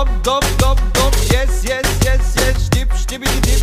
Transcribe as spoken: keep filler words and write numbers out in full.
dop, dop, dop, dop. Yes, yes, yes, yes. Dip, stibbity, dip,